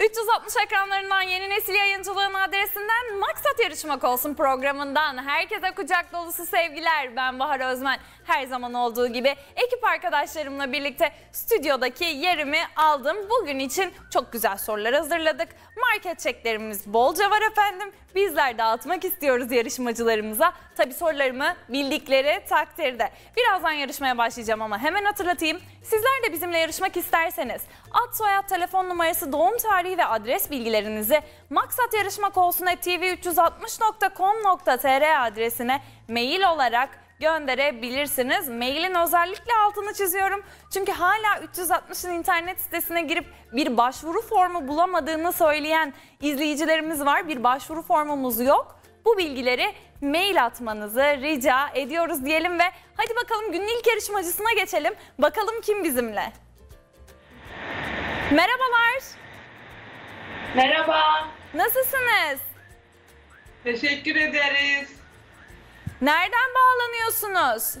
360 ekranlarından Yeni Nesil Yayıncılığın adresinden Maksat Yarışmak Olsun programından herkese kucak dolusu sevgiler. Ben Bahar Özmen. Her zaman olduğu gibi ekip arkadaşlarımla birlikte stüdyodaki yerimi aldım. Bugün için çok güzel sorular hazırladık. Market çeklerimiz bolca var efendim. Bizler dağıtmak istiyoruz yarışmacılarımıza. Tabii sorularımı bildikleri takdirde. Birazdan yarışmaya başlayacağım ama hemen hatırlatayım. Sizler de bizimle yarışmak isterseniz ad, soyad, telefon numarası, doğum tarihi ve adres bilgilerinizi maksatYarışmakOlsun@tv360.com.tr adresine mail olarak gönderebilirsiniz. Mailin özellikle altını çiziyorum. Çünkü hala 360'ın internet sitesine girip bir başvuru formu bulamadığını söyleyen izleyicilerimiz var. Bir başvuru formumuz yok. Bu bilgileri mail atmanızı rica ediyoruz diyelim ve hadi bakalım günün ilk yarışmacısına geçelim. Bakalım kim bizimle? Merhabalar. Merhaba. Nasılsınız? Teşekkür ederiz. Nereden bağlanıyorsunuz?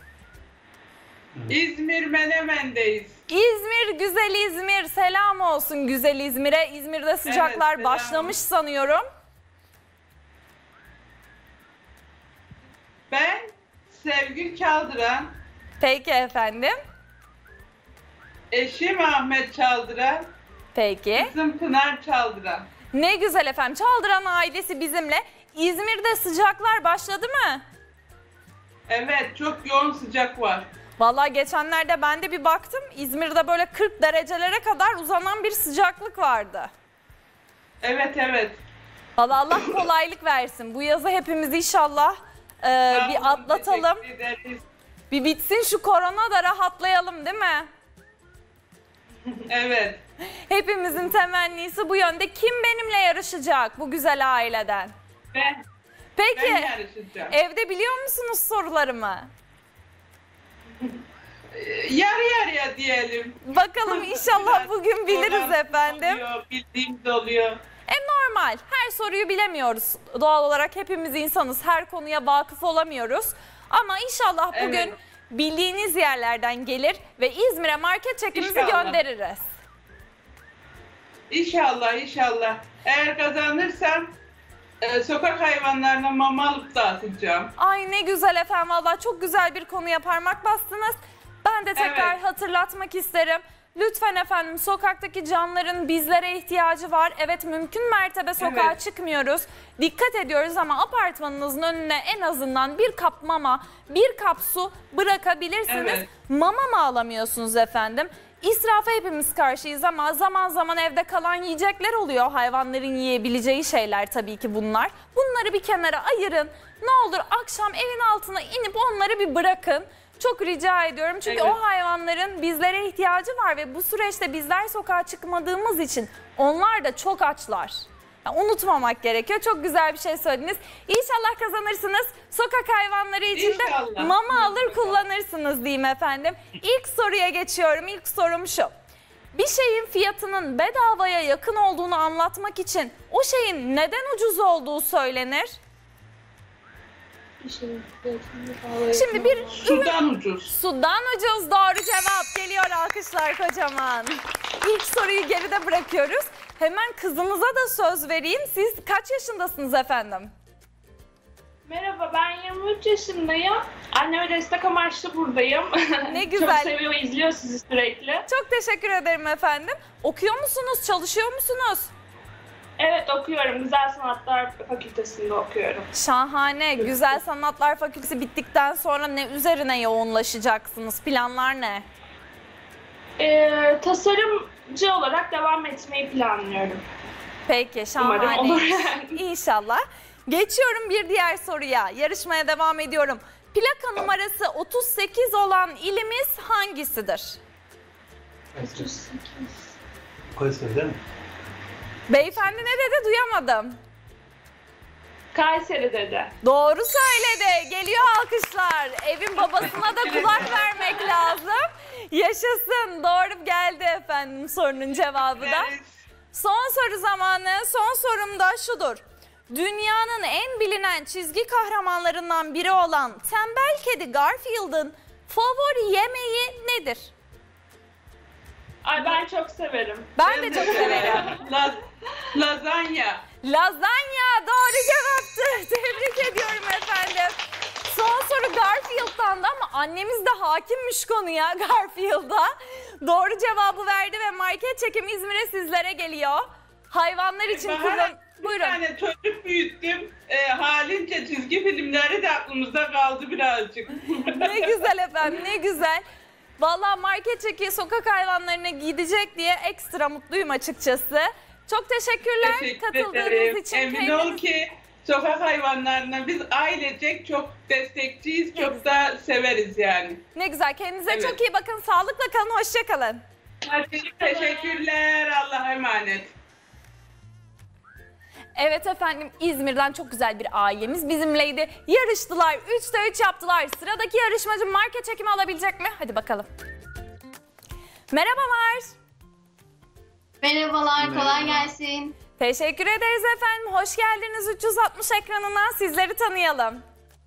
İzmir Menemen'deyiz. İzmir, güzel İzmir. Selam olsun güzel İzmir'e. İzmir'de sıcaklar selam. başlamış sanıyorum. Ben Sevgül Çaldıran, Peki efendim. eşim Ahmet Çaldıran, Peki. kızım Pınar Çaldıran. Ne güzel efendim. Çaldıran ailesi bizimle. İzmir'de sıcaklar başladı mı? Evet, çok yoğun sıcak var. Vallahi geçenlerde ben de bir baktım. İzmir'de böyle 40 derecelere kadar uzanan bir sıcaklık vardı. Evet, evet. Vallahi Allah kolaylık versin. Bu yazı hepimiz inşallah Sağ bir olun, atlatalım. teşekkür ederiz. Bir bitsin şu korona da rahatlayalım değil mi? Evet. Hepimizin temennisi bu yönde. Kim benimle yarışacak bu güzel aileden? Ben Peki yarışacağım. evde biliyor musunuz sorularımı? Yarı yarıya diyelim. Bakalım inşallah Biraz bugün biliriz zorlandığım efendim. oluyor, bildiğimiz oluyor. Normal. Her soruyu bilemiyoruz. Doğal olarak hepimiz insanız. Her konuya vakıf olamıyoruz. Ama inşallah bugün Evet. bildiğiniz yerlerden gelir ve İzmir'e market çekimizi İnşallah. göndeririz. İnşallah, inşallah. Eğer kazanırsam sokak hayvanlarına mama alıp dağıtacağım. Ay ne güzel efendim. Vallahi çok güzel bir konuya parmak bastınız. Ben de tekrar Evet. hatırlatmak isterim. Lütfen efendim sokaktaki canların bizlere ihtiyacı var. Evet mümkün mertebe sokağa Evet. çıkmıyoruz. Dikkat ediyoruz ama apartmanınızın önüne en azından bir kap mama, bir kap su bırakabilirsiniz. Evet. Mama mı alamıyorsunuz efendim? İsrafa hepimiz karşıyız ama zaman zaman evde kalan yiyecekler oluyor. Hayvanların yiyebileceği şeyler tabii ki bunlar. Bunları bir kenara ayırın. Ne olur akşam evin altına inip onları bir bırakın. Çok rica ediyorum çünkü Evet. o hayvanların bizlere ihtiyacı var ve bu süreçte bizler sokağa çıkmadığımız için onlar da çok açlar. Yani unutmamak gerekiyor. Çok güzel bir şey söylediniz. İnşallah kazanırsınız. Sokak hayvanları için de İnşallah. mama alır kullanırsınız diyeyim efendim. İlk soruya geçiyorum. İlk sorum şu. Bir şeyin fiyatının bedavaya yakın olduğunu anlatmak için o şeyin neden ucuz olduğu söylenir? Şimdi bir Sudan ucuz. sudan ucuz doğru cevap geliyor, alkışlar kocaman. İlk soruyu geride bırakıyoruz. Hemen kızımıza da söz vereyim. Siz kaç yaşındasınız efendim? Merhaba, ben 23 yaşındayım. Anneme destek amaçlı buradayım. Ne güzel. Çok seviyor, izliyor sizi sürekli. Çok teşekkür ederim efendim. Okuyor musunuz, çalışıyor musunuz? Evet, okuyorum. Güzel Sanatlar Fakültesi'nde okuyorum. Şahane. Güzel Sanatlar Fakültesi bittikten sonra ne üzerine yoğunlaşacaksınız? Planlar ne? Tasarımcı olarak devam etmeyi planlıyorum. Peki, Umarım şahane. olur. İnşallah. Geçiyorum bir diğer soruya. Yarışmaya devam ediyorum. Plaka numarası 38 olan ilimiz hangisidir? Kayseri değil mi? Beyefendi ne dedi duyamadım. Kayseri dedi. Doğru söyledi. Geliyor alkışlar. Evin babasına da kulak vermek lazım. Yaşasın. Doğru geldi efendim sorunun cevabı da. Evet. Son soru zamanı. Son sorum da şudur. Dünyanın en bilinen çizgi kahramanlarından biri olan tembel kedi Garfield'ın favori yemeği nedir? Ay ben çok severim. Ben de çok severim. Lazanya. Lazanya doğru cevaptı. Tebrik ediyorum efendim. Son soru Garfield'dan da ama annemiz de hakimmiş konuya Garfield'a. Doğru cevabı verdi ve market çekimi İzmir'e sizlere geliyor. Hayvanlar için Bir Buyurun. tane çocuk büyüttüm. Halince çizgi filmleri de aklımızda kaldı birazcık. Ne güzel efendim, ne güzel. Vallahi market çeki sokak hayvanlarına gidecek diye ekstra mutluyum açıkçası. Çok teşekkürler katıldığınız için. Emin ol ki sokak hayvanlarına biz ailecek çok destekçiyiz, çok da severiz yani. Ne güzel, kendinize Evet. çok iyi bakın. Sağlıkla kalın, hoşça kalın. Hadi, teşekkürler, Allah'a emanet. Evet efendim, İzmir'den çok güzel bir ailemiz bizimleydi. Yarıştılar, 3'te 3 yaptılar. Sıradaki yarışmacı market çekimi alabilecek mi? Hadi bakalım. Merhabalar. Merhabalar, kolay gelsin. Teşekkür ederiz efendim. Hoş geldiniz 360 ekranına. Sizleri tanıyalım.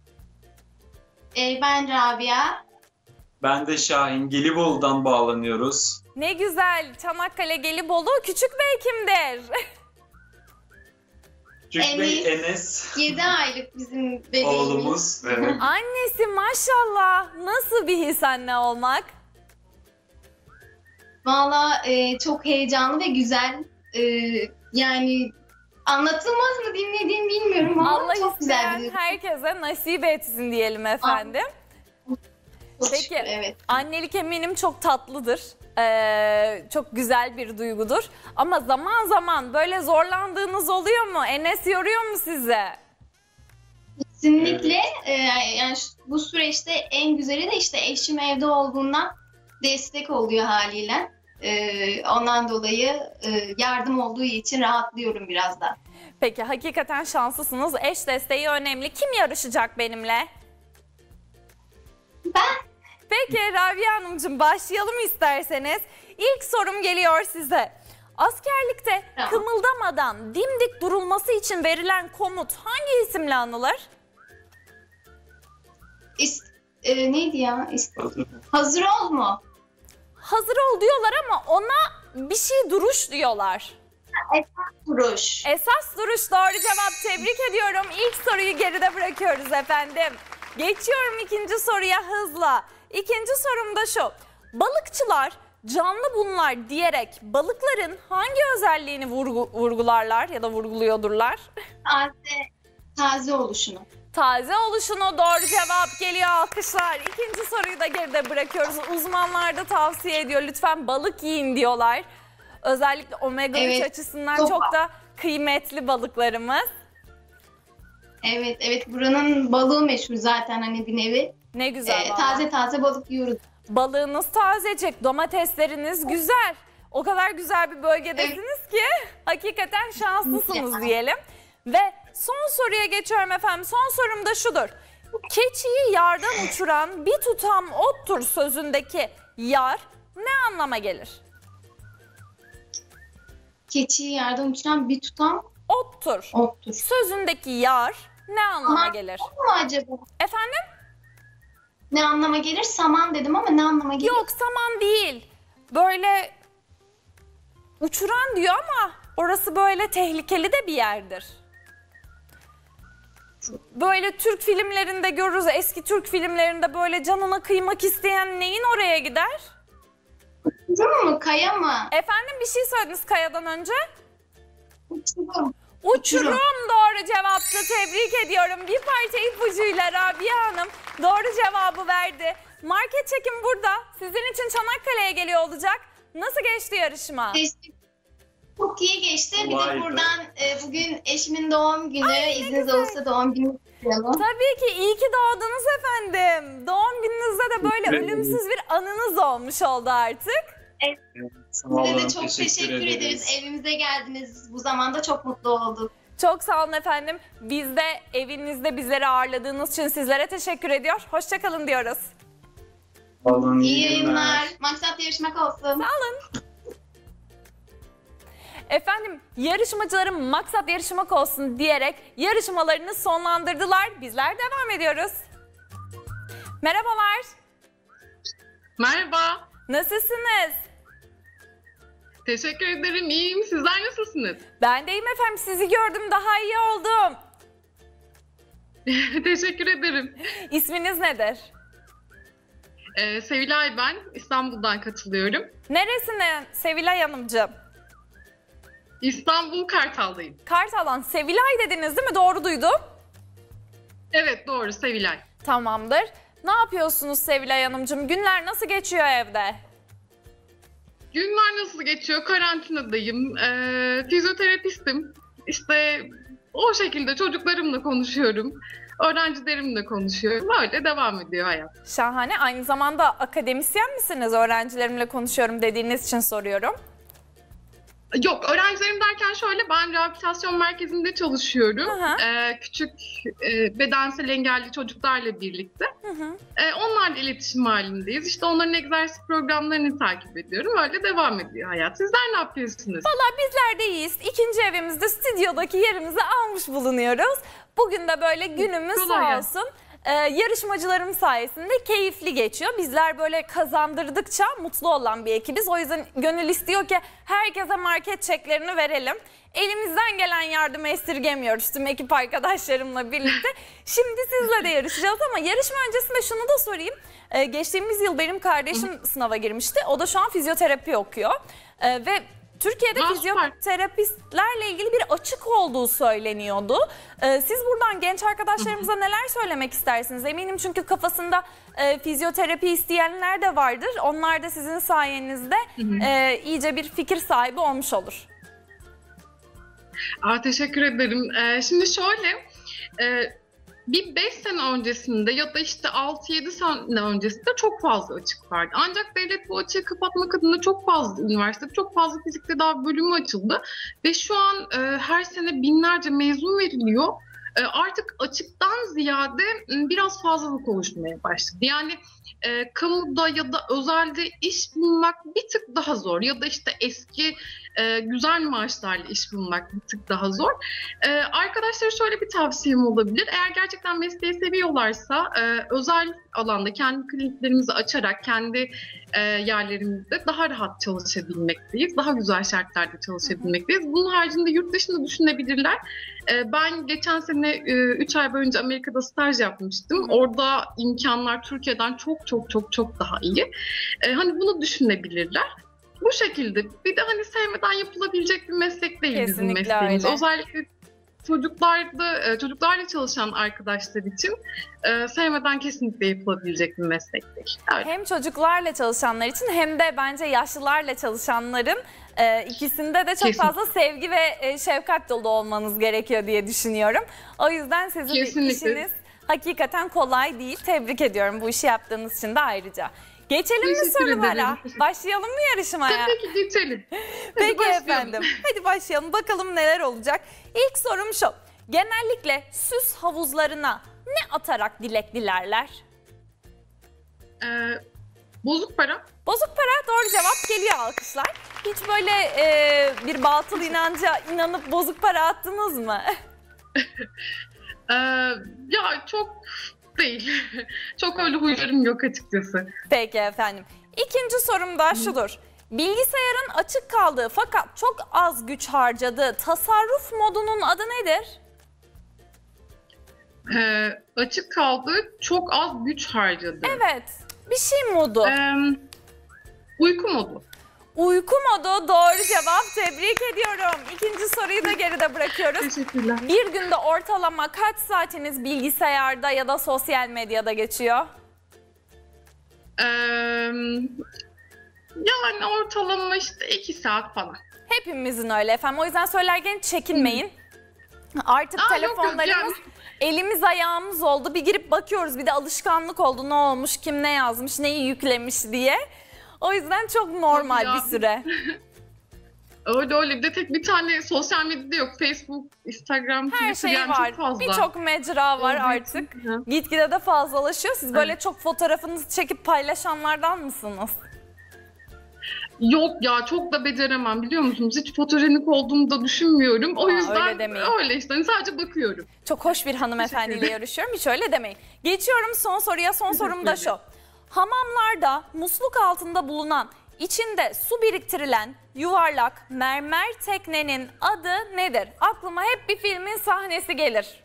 Ben Rabia. Ben de Şahin. Gelibolu'dan bağlanıyoruz. Ne güzel. Çanakkale, Gelibolu. Küçük Bey kimdir? Küçük Bey Enes, 7 aylık bizim bebeğimiz. oğlumuz. Evet. Annesi maşallah. Nasıl bir his anne olmak? Valla çok heyecanlı ve güzel. Yani anlatılmaz mı dinlediğim bilmiyorum ama Allah çok güzel isteyen bir herkese nasip etsin diyelim efendim. Çok Peki. şükür, evet. Annelik eminim çok tatlıdır. Çok güzel bir duygudur. Ama zaman zaman böyle zorlandığınız oluyor mu? Enes yoruyor mu size? Kesinlikle yani bu süreçte en güzeli de işte eşim evde olduğundan destek oluyor haliyle. Ondan dolayı yardım olduğu için rahatlıyorum biraz da. Peki hakikaten şanslısınız. Eş desteği önemli. Kim yarışacak benimle? Ben. Peki Rabia Hanımcığım başlayalım isterseniz. İlk sorum geliyor size. Askerlikte Tamam. kımıldamadan dimdik durulması için verilen komut hangi isimle anılır? Neydi ya? Hazır ol mu? Hazır ol diyorlar ama ona bir şey duruş diyorlar. Duruş. Esas duruş doğru cevap. Tebrik ediyorum. İlk soruyu geride bırakıyoruz efendim. Geçiyorum ikinci soruya hızla. İkinci sorum da şu. Balıkçılar canlı bunlar diyerek balıkların hangi özelliğini vurgularlar ya da vurguluyordurlar? Taze oluşunu. Taze oluşunu doğru cevap geliyor, alkışlar. İkinci soruyu da geride bırakıyoruz. Uzmanlar da tavsiye ediyor. Lütfen balık yiyin diyorlar. Özellikle omega 3 Evet, açısından çok çok da kıymetli balıklarımız. Evet buranın balığı meşhur zaten hani bir nevi. Ne güzel. Taze taze balık yiyoruz. Balığınız tazecik, domatesleriniz güzel. O kadar güzel bir bölgedesiniz ki hakikaten şanslısınız diyelim. Ve son soruya geçiyorum efendim. Son sorum da şudur. Keçiyi yardan uçuran bir tutam ottur sözündeki yar ne anlama gelir? Keçiyi yerden uçuran bir tutam Ottur. ottur. Sözündeki yar ne anlama Saman gelir? mu acaba? Efendim? Ne anlama gelir? Saman dedim ama ne anlama gelir? Yok saman değil. Böyle uçuran diyor ama orası böyle tehlikeli de bir yerdir. Böyle Türk filmlerinde görürüz. Eski Türk filmlerinde böyle canına kıymak isteyen neyin oraya gider? Uçurum mu? Kaya mı? Efendim bir şey söylediniz kayadan önce. Uçurum. Uçurum doğru cevaptı. Tebrik ediyorum. Bir parça ipucuyla Rabia Hanım doğru cevabı verdi. Market çekim burada. Sizin için Çanakkale'ye geliyor olacak. Nasıl geçti yarışma? Çok iyi geçti. Bir Vay de be. buradan bugün eşimin doğum günü. İzniniz olursa doğum günü kutlayalım. Tabii ki iyi ki doğdunuz efendim. Doğum gününüzde de böyle ölümsüz bir anınız olmuş oldu artık. Sağ Size olun, de çok teşekkür ederiz. Evimize geldiniz. Bu zamanda çok mutlu olduk. Çok sağ olun efendim. Biz de evinizde bizleri ağırladığınız için sizlere teşekkür ediyor. Hoşça kalın diyoruz. Sağ olun, İyi yayınlar. Maksat yarışmak olsun. Sağ olun. Efendim yarışmacıların maksat yarışmak olsun diyerek yarışmalarını sonlandırdılar. Bizler devam ediyoruz. Merhabalar. Merhaba. Nasılsınız? Teşekkür ederim. İyiyim. Sizler nasılsınız? Ben deyim efendim, sizi gördüm daha iyi oldum. Teşekkür ederim. İsminiz nedir? Sevilay ben. İstanbul'dan katılıyorum. Neresinden Sevilay Hanımcığım? İstanbul Kartal'dayım. Kartal'dan. Sevilay dediniz değil mi? Doğru duydum. Evet doğru Sevilay. Tamamdır. Ne yapıyorsunuz Sevilay Hanımcığım? Günler nasıl geçiyor evde? Günler nasıl geçiyor? Karantinadayım. Fizyoterapistim. İşte o şekilde çocuklarımla konuşuyorum. Öğrencilerimle konuşuyorum. Öyle devam ediyor hayat. Şahane. Aynı zamanda akademisyen misiniz? Öğrencilerimle konuşuyorum dediğiniz için soruyorum. Yok, öğrencilerim derken şöyle, ben rehabilitasyon merkezinde çalışıyorum. Küçük bedensel engelli çocuklarla birlikte. Onlarla iletişim halindeyiz. İşte onların egzersiz programlarını takip ediyorum. Öyle devam ediyor hayat. Sizler ne yapıyorsunuz? Valla bizler de iyiyiz. İkinci evimizde, stüdyodaki yerimizi almış bulunuyoruz. Bugün de böyle günümüz sağ olsun. Yarışmacılarım sayesinde keyifli geçiyor. Bizler böyle kazandırdıkça mutlu olan bir ekibiz. O yüzden gönül istiyor ki herkese market çeklerini verelim. Elimizden gelen yardımı esirgemiyoruz tüm ekip arkadaşlarımla birlikte. Şimdi sizle de yarışacağız ama yarışma öncesinde şunu da sorayım. Geçtiğimiz yıl benim kardeşim sınava girmişti. O da şu an fizyoterapi okuyor. Ve Türkiye'de fizyoterapistlerle ilgili bir açık olduğu söyleniyordu. Siz buradan genç arkadaşlarımıza neler söylemek istersiniz? Eminim çünkü kafasında fizyoterapi isteyenler de vardır. Onlar da sizin sayenizde iyice bir fikir sahibi olmuş olur. Teşekkür ederim. Şimdi şöyle, bir 5 sene öncesinde ya da işte 6-7 sene öncesinde çok fazla açık vardı. Ancak devlet bu açığı kapatmak adına çok fazla üniversite, çok fazla fizik tedavi bölümü açıldı. Ve şu an her sene binlerce mezun veriliyor. Artık açıktan ziyade biraz fazlalık oluşmaya başladı. Yani kamuda ya da özelde iş bulmak bir tık daha zor. Ya da işte eski güzel maaşlarla iş bulmak bir tık daha zor. Arkadaşlara şöyle bir tavsiyem olabilir. Eğer gerçekten mesleği seviyorlarsa özel alanda kendi kliniklerimizi açarak kendi yerlerimizde daha rahat çalışabilmekteyiz. Daha güzel şartlarda çalışabilmekteyiz. Bunun haricinde yurt dışında düşünebilirler. Ben geçen sene 3 ay boyunca Amerika'da staj yapmıştım. Orada imkanlar Türkiye'den çok daha iyi. Hani bunu düşünebilirler. Bu şekilde. Bir de hani sevmeden yapılabilecek bir meslek değil bizim mesleğimiz. Öyle. Özellikle çocuklarla çalışan arkadaşlar için sevmeden kesinlikle yapılabilecek bir meslek değil. Evet. Hem çocuklarla çalışanlar için hem de bence yaşlılarla çalışanların ikisinde de çok fazla sevgi ve şefkat dolu olmanız gerekiyor diye düşünüyorum. O yüzden sizin işiniz hakikaten kolay değil. Tebrik ediyorum bu işi yaptığınız için de ayrıca. Geçelim mi sorulara? Başlayalım mı yarışmaya? Tabii ki geçelim. Peki efendim. Hadi başlayalım. Bakalım neler olacak. İlk sorum şu. Genellikle süs havuzlarına ne atarak dilek dilerler? Bozuk para. Bozuk para doğru cevap, geliyor alkışlar. Hiç böyle bir batıl inanca inanıp bozuk para attınız mı? Ya çok değil. Çok öyle huylarım yok açıkçası. Peki efendim. İkinci sorum da şudur. Bilgisayarın açık kaldığı fakat çok az güç harcadığı tasarruf modunun adı nedir? Açık kaldığı çok az güç harcadığı. Evet. Bir şey modu. Uyku modu. Uyku modu doğru cevap. Tebrik ediyorum. İkinci soruyu da geride bırakıyoruz. Teşekkürler. Bir günde ortalama kaç saatiniz bilgisayarda ya da sosyal medyada geçiyor? Yani ortalama işte 2 saat falan. Hepimizin öyle efendim. O yüzden söylerken çekinmeyin. Artık telefonlarımız elimiz ayağımız oldu. Bir girip bakıyoruz. Bir de alışkanlık oldu. Ne olmuş, kim ne yazmış, neyi yüklemiş diye. O yüzden çok normal bir süre. Öyle. Bir de tek bir tane sosyal medyada yok. Facebook, Instagram, her Twitter şey yani var. çok fazla. Birçok mecra var artık. Gitgide de fazlalaşıyor. Siz böyle çok fotoğrafınızı çekip paylaşanlardan mısınız? Yok ya, çok da beceremem biliyor musunuz? Hiç fotojenik olduğumu da düşünmüyorum. O yüzden öyle işte sadece bakıyorum. Çok hoş bir hanımefendiyle yarışıyorum. Hiç öyle demeyin. Geçiyorum son soruya. Son sorum da şu. Hamamlarda musluk altında bulunan içinde su biriktirilen yuvarlak mermer teknenin adı nedir? Aklıma hep bir filmin sahnesi gelir.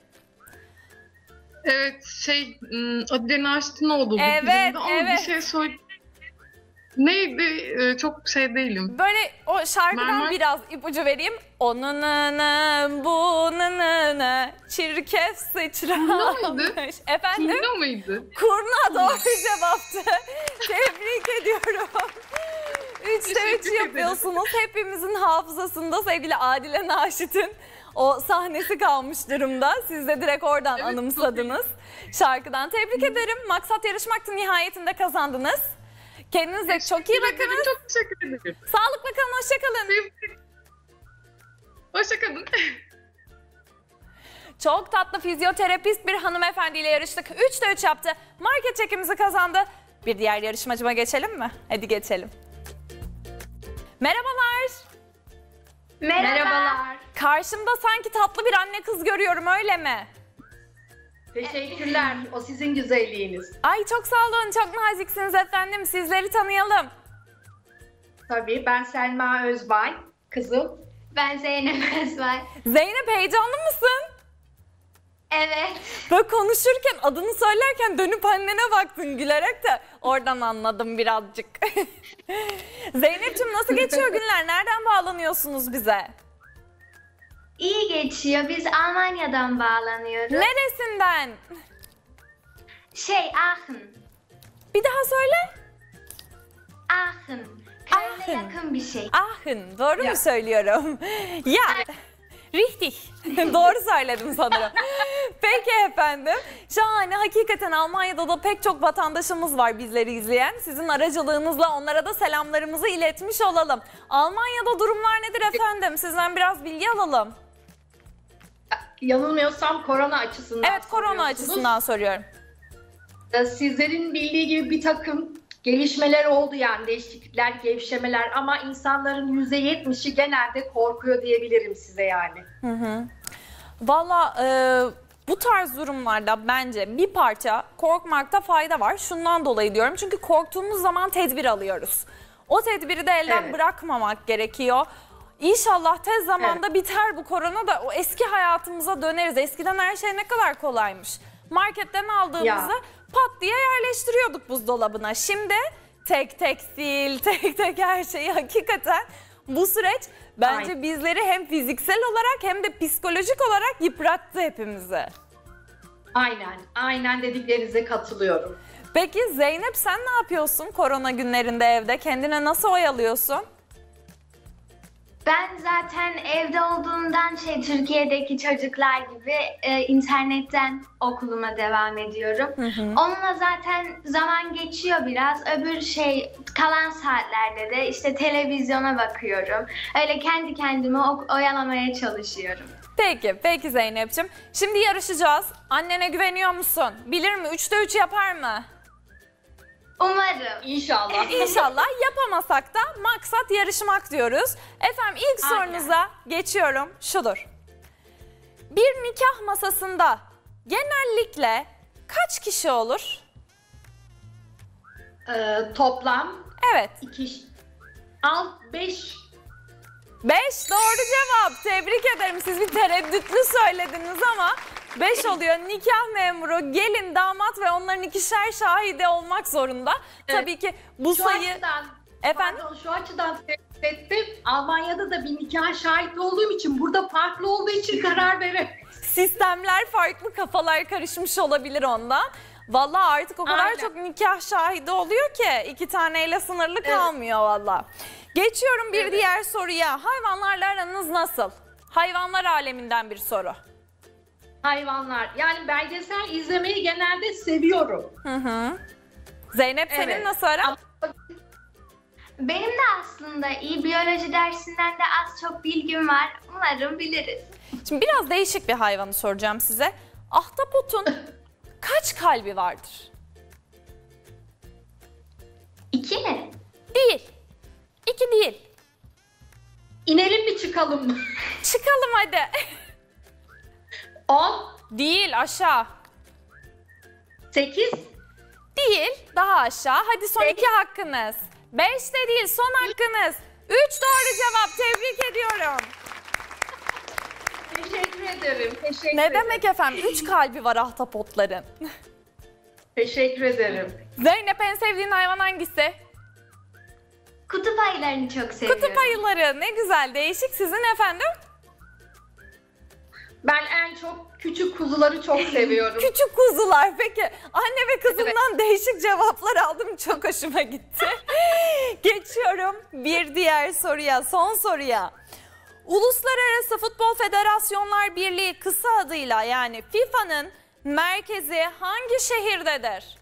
Evet, Adile Naşit'in olduğu bir Evet, filmde ama evet. bir şey söyle. Neydi? Çok değilim. Böyle o şarkıdan Mermer- biraz ipucu vereyim. Onun bunun çirkef sıçramış. Efendim? Kimde mıydı? Kurna doğru cevaptı. Tebrik ediyorum. 3'te 3 Teşekkür ederim. yapıyorsunuz. Hepimizin hafızasında sevgili Adile Naşit'in o sahnesi kalmış durumda. Siz de direkt oradan Evet, anımsadınız. Şarkıdan tebrik ederim. Maksat yarışmaktı, nihayetinde kazandınız. Kendinize çok iyi bakınız. Çok teşekkür ederim. Sağlıkla kalın, hoşça kalın. Hoşçakalın. Çok tatlı fizyoterapist bir hanımefendiyle yarıştık. 3'te 3 yaptı. Market çekimizi kazandı. Bir diğer yarışmacıma geçelim mi? Hadi geçelim. Merhabalar. Merhabalar. Karşımda sanki tatlı bir anne kız görüyorum, öyle mi? Teşekkürler. O sizin güzelliğiniz. Ay çok sağ olun, çok naziksiniz efendim. Sizleri tanıyalım. Tabii ben Selma Özbay, kızım. Ben Zeynep Özbay. Zeynep, heyecanlı mısın? Evet. Böyle konuşurken, adını söylerken dönüp annene baktın gülerek de oradan anladım birazcık. Zeynep'ciğim, nasıl geçiyor günler? Nereden bağlanıyorsunuz bize? İyi geçiyor. Biz Almanya'dan bağlanıyoruz. Neresinden? Aachen. Bir daha söyle. Aachen. Köln'e Aachen. yakın bir şey. Aachen, doğru mu söylüyorum? Ya, richtig. Doğru söyledim sanırım. Peki efendim. Şahane, hakikaten Almanya'da da pek çok vatandaşımız var bizleri izleyen. Sizin aracılığınızla onlara da selamlarımızı iletmiş olalım. Almanya'da durumlar nedir efendim? Sizden biraz bilgi alalım. Yanılmıyorsam korona açısından Evet, korona soruyorsunuz. açısından soruyorum. Sizlerin bildiği gibi bir takım gelişmeler oldu, yani değişiklikler, gevşemeler, ama insanların %70'i genelde korkuyor diyebilirim size yani. Valla bu tarz durumlarda bence bir parça korkmakta fayda var. Şundan dolayı diyorum, çünkü korktuğumuz zaman tedbir alıyoruz. O tedbiri de elden Evet. bırakmamak gerekiyor. İnşallah tez zamanda biter bu korona da o eski hayatımıza döneriz. Eskiden her şey ne kadar kolaymış. Marketten aldığımızı pat diye yerleştiriyorduk buzdolabına. Şimdi tek tek sil, tek tek her şeyi, hakikaten bu süreç bence Aynen. bizleri hem fiziksel olarak hem de psikolojik olarak yıprattı hepimizi. Aynen dediklerinize katılıyorum. Peki Zeynep, sen ne yapıyorsun korona günlerinde evde? Kendine nasıl oyalıyorsun? Ben zaten evde olduğumdan Türkiye'deki çocuklar gibi internetten okuluma devam ediyorum. Onunla zaten zaman geçiyor biraz. Öbür kalan saatlerde de işte televizyona bakıyorum. Öyle kendi kendime oyalamaya çalışıyorum. Peki Zeynep'ciğim. Şimdi yarışacağız. Annene güveniyor musun? Bilir mi? 3'te 3 yapar mı? Umarım. İnşallah. İnşallah. Yapamasak da maksat yarışmak diyoruz. Efendim, ilk Aynen. sorunuza geçiyorum. Şudur. Bir nikah masasında genellikle kaç kişi olur? Toplam Evet. 5. 5 doğru cevap. Tebrik ederim. Siz bir tereddütlü söylediniz ama 5 oluyor. Nikah memuru, gelin, damat ve onların ikişer şahide olmak zorunda. Evet. Tabii ki bu Şu sayı... açıdan, Efendim? Şu açıdan ettim. Almanya'da da bir nikah şahit olduğum için, burada farklı olduğu için karar veremedim. Sistemler farklı, kafalar karışmış olabilir ondan. Vallahi artık o kadar Aynen. çok nikah şahidi oluyor ki 2 taneyle sınırlı kalmıyor vallahi. Geçiyorum bir diğer soruya. Hayvanlarla aranız nasıl? Hayvanlar aleminden bir soru. Hayvanlar. Yani belgesel izlemeyi genelde seviyorum. Zeynep, senin Evet. nasıl aran? Benim de aslında iyi biyoloji dersinden de az çok bilgim var. Umarım biliriz. Şimdi biraz değişik bir hayvanı soracağım size. Ahtapotun kaç kalbi vardır? 2 mi? Değil. 2 değil. İnelim mi çıkalım mı? Çıkalım hadi. 10, Değil, aşağı. 8, Değil, daha aşağı. Hadi son 2 hakkınız. 5'te değil, son hakkınız. 3 doğru cevap, tebrik ediyorum. Teşekkür ederim. Teşekkür Ne ederim. demek efendim? 3 kalbi var ahtapotların. Teşekkür ederim. Zeynep, en sevdiğin hayvan hangisi? Kutup ayılarını çok seviyorum. Kutup ayıları. Ne güzel, değişik. Sizin efendim? Ben en çok küçük kuzuları çok seviyorum. Küçük kuzular. Peki anne ve kızımdan değişik cevaplar aldım. Çok hoşuma gitti. Geçiyorum bir diğer soruya, son soruya. Uluslararası Futbol Federasyonlar Birliği kısa adıyla yani FIFA'nın merkezi hangi şehirdedir?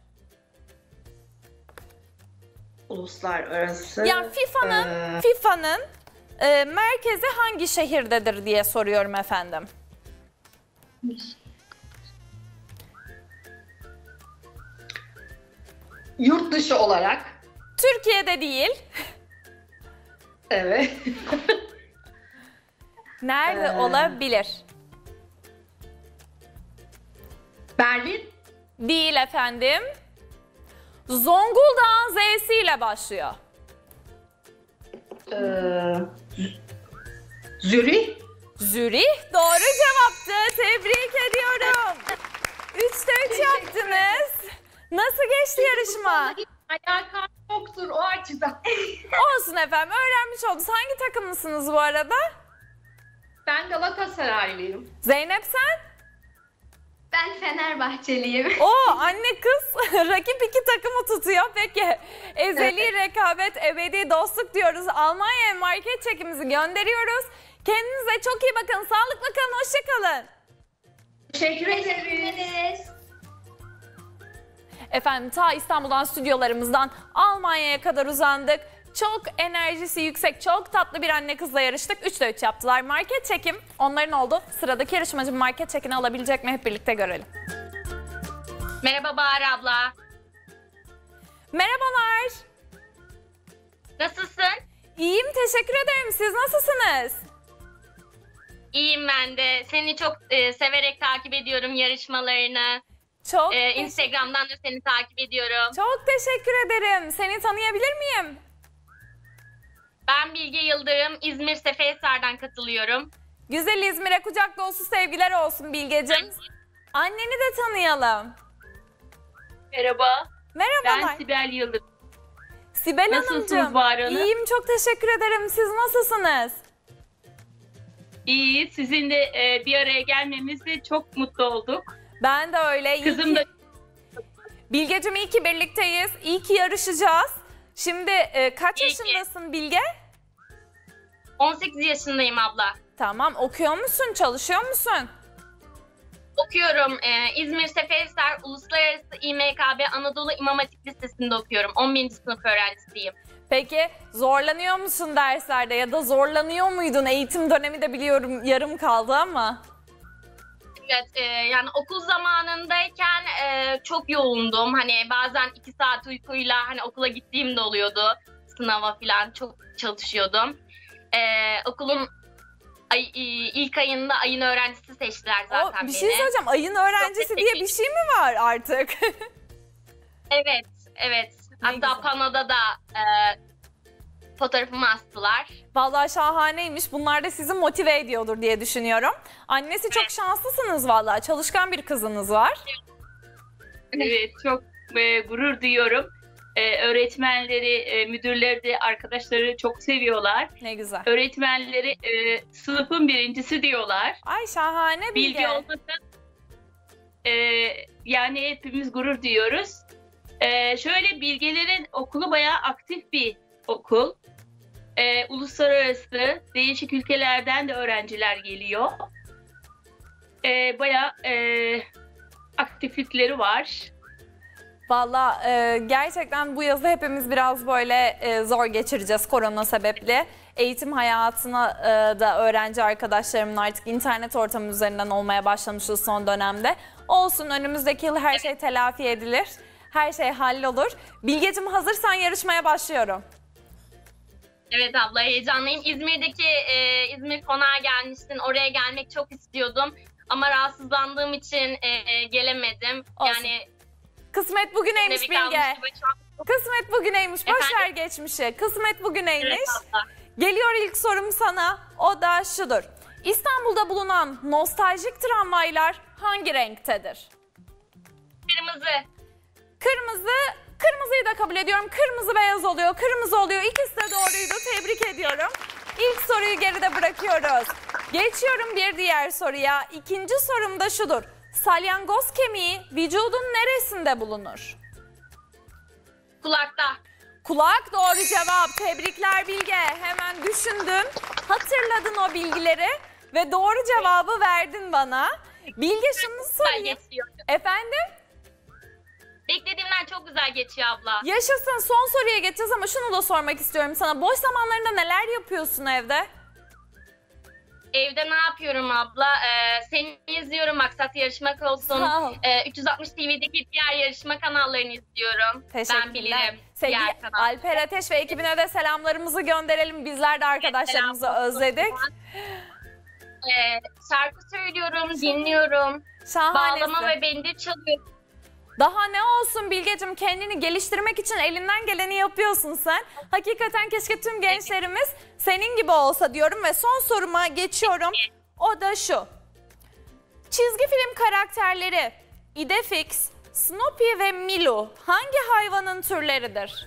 Uluslararası. Yani FIFA'nın merkezi hangi şehirdedir diye soruyorum efendim. Yurt dışı olarak. Türkiye'de değil. Evet. Nerede olabilir? Berlin. Değil efendim. Zonguldak'ın Z'siyle başlıyor. Zürih. Zürih doğru cevaptı. Tebrik ediyorum. 3'te 3 yaptınız. Nasıl geçti yarışma? Alakam yoktur o açıdan. Olsun efendim, öğrenmiş oldunuz. Hangi takımlısınız bu arada? Ben Galatasaraylıyım. Zeynep sen? Ben Fenerbahçeliyim. Oo, anne kız rakip iki takımı tutuyor. Peki ezeli rekabet, ebedi dostluk diyoruz. Almanya'ya market çekimizi gönderiyoruz. Kendinize çok iyi bakın. Sağlıkla kalın. Hoşça kalın. Teşekkür Teşekkür ederiz. ederiz. Efendim ta İstanbul'dan, stüdyolarımızdan Almanya'ya kadar uzandık. Çok enerjisi yüksek, çok tatlı bir anne kızla yarıştık. 3'te 3 yaptılar. Market çekim onların oldu. Sıradaki yarışmacı market çekini alabilecek mi? Hep birlikte görelim. Merhaba Bahar abla. Merhabalar. Nasılsın? İyiyim, teşekkür ederim. Siz nasılsınız? İyiyim ben de. Seni çok severek takip ediyorum yarışmalarını. Çok, Instagram'dan da seni takip ediyorum. çok teşekkür ederim. Seni tanıyabilir miyim? Ben Bilge Yıldırım, İzmir Seferihisar'dan katılıyorum. Güzel İzmir'e kucak dolusu sevgiler olsun Bilgeciğim. Anneni de tanıyalım. Merhaba, Merhabalar. ben Sibel Yıldırım. Sibel Nasılsınız Hanımcığım? Bahar Hanım? İyiyim, çok teşekkür ederim. Siz nasılsınız? İyi, sizinle bir araya gelmemizde çok mutlu olduk. Ben de öyle. İyi Kızım ki- da Bilgeciğim, iyi ki birlikteyiz. İyi ki yarışacağız. Şimdi kaç İyi ki. yaşındasın Bilge? 18 yaşındayım abla. Tamam, okuyor musun, çalışıyor musun? Okuyorum. İzmir Seferihisar Uluslararası İMKB Anadolu İmam Hatip Lisesi'nde okuyorum. 11. sınıf öğrencisiyim. Peki zorlanıyor musun derslerde ya da zorlanıyor muydun? Eğitim dönemi de biliyorum yarım kaldı ama. Evet, yani okul zamanındayken çok yoğundum. Hani bazen 2 saat uykuyla hani okula gittiğim de oluyordu. Sınava falan çok çalışıyordum. Okulun ilk ayında ayın öğrencisi seçtiler zaten Bir beni. şey söyleyeceğim. Ayın öğrencisi Çok diye bir şey mi var artık? Evet, evet. Hatta güzel. panoda da fotoğrafımı astılar. Vallahi şahaneymiş. Bunlar da sizi motive ediyordur diye düşünüyorum. Annesi çok şanslısınız vallahi. Çalışkan bir kızınız var. evet, çok gurur duyuyorum. Öğretmenleri, müdürleri de arkadaşları çok seviyorlar. Ne güzel. Öğretmenleri sınıfın birincisi diyorlar. Ay şahane Bilgi Bilge. olmasın. Yani hepimiz gurur duyuyoruz. Şöyle Bilgelerin okulu bayağı aktif bir okul. Uluslararası değişik ülkelerden de öğrenciler geliyor. Bayağı aktiflikleri var. Vallahi gerçekten bu yazı hepimiz biraz böyle zor geçireceğiz korona sebeple. Eğitim hayatına da öğrenci arkadaşlarımın artık internet ortamı üzerinden olmaya başlamışız son dönemde. Olsun, önümüzdeki yıl her şey telafi edilir. Her şey hallolur. Bilgeciğim, hazırsan yarışmaya başlıyorum. Evet abla, heyecanlıyım. İzmir'deki İzmir konağa gelmiştin. Oraya gelmek çok istiyordum. Ama rahatsızlandığım için gelemedim. Olsun. Yani Kısmet bugüneymiş bir Bilge. kalmıştı, böyle Kısmet bugüneymiş. Boş Efendim? ver geçmişi. Kısmet bugüneymiş. Evet abla. Geliyor ilk sorum sana. O da şudur. İstanbul'da bulunan nostaljik tramvaylar hangi renktedir? Kırmızı. Kırmızıyı da kabul ediyorum. Kırmızı beyaz oluyor, kırmızı oluyor. İkisi de doğruydu. Tebrik ediyorum. İlk soruyu geride bırakıyoruz. Geçiyorum bir diğer soruya. İkinci sorum da şudur. Salyangoz kemiği vücudun neresinde bulunur? Kulakta. Kulak doğru cevap. Tebrikler Bilge. Hemen düşündün, hatırladın o bilgileri ve doğru cevabı verdin bana. Bilge şunu Güzel sorayım. geçiyor. Efendim? Beklediğimden çok güzel geçiyor abla. Yaşasın, son soruya geçeceğiz ama şunu da sormak istiyorum sana. Boş zamanlarında neler yapıyorsun evde? Evde ne yapıyorum abla? Seni izliyorum. Maksat Yarışmak Olsun. Sağ ol. 360 TV'deki diğer yarışma kanallarını izliyorum. Ben bilirim. Sevgili diğer kanal. Alper Ateş ve ekibine de selamlarımızı gönderelim. Bizler de arkadaşlarımızı Selam olsun. özledik. Şarkı söylüyorum, dinliyorum. Şahanesin. Bağlama ve bendir çalıyorum. Daha ne olsun Bilgeciğim, kendini geliştirmek için elinden geleni yapıyorsun sen. Hakikaten keşke tüm gençlerimiz senin gibi olsa diyorum ve son soruma geçiyorum. O da şu. Çizgi film karakterleri Idefix, Snoopy ve Milo hangi hayvanın türleridir?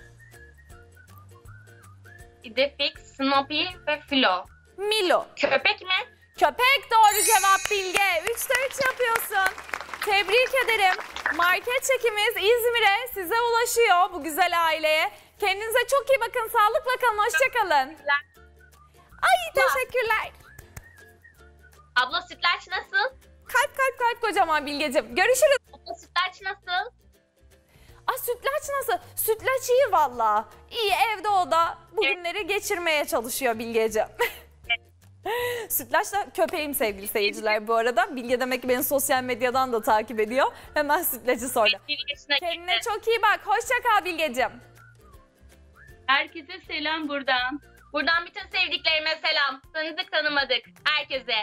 Idefix, Snoopy ve Flo. Milo. Köpek mi? Köpek doğru cevap Bilge. 3'te 3 yapıyorsun. Tebrik ederim. Market çekimiz İzmir'e size ulaşıyor, bu güzel aileye. Kendinize çok iyi bakın. Sağlıkla kalın. Hoşçakalın. Ay teşekkürler. Abla sütlaç nasıl? Kalp kalp kalp kocaman Bilgeciğim. Görüşürüz. Abla sütlaç nasıl? Aa, sütlaç nasıl? Sütlaç iyi valla. İyi, evde o da bugünleri geçirmeye çalışıyor Bilgeciğim. Sütlaçla köpeğim sevgili seyirciler bu arada. Bilge demek ki beni sosyal medyadan da takip ediyor. Hemen sütlacı sordu. Kendine çok iyi bak. Hoşça kal Bilgeciğim. Herkese selam buradan. Buradan bütün sevdiklerime selam. Tanıdık tanımadık. Herkese.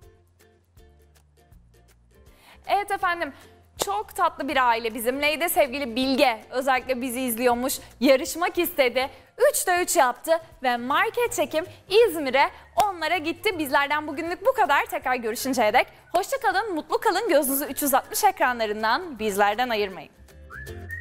Evet efendim, çok tatlı bir aile bizimleydi. Sevgili Bilge özellikle bizi izliyormuş, yarışmak istedi. 3'te 3 yaptı ve market çekim İzmir'e onlara gitti. Bizlerden bugünlük bu kadar. Tekrar görüşünceye dek hoşça kalın, mutlu kalın. Gözünüzü 360 ekranlarından bizlerden ayırmayın.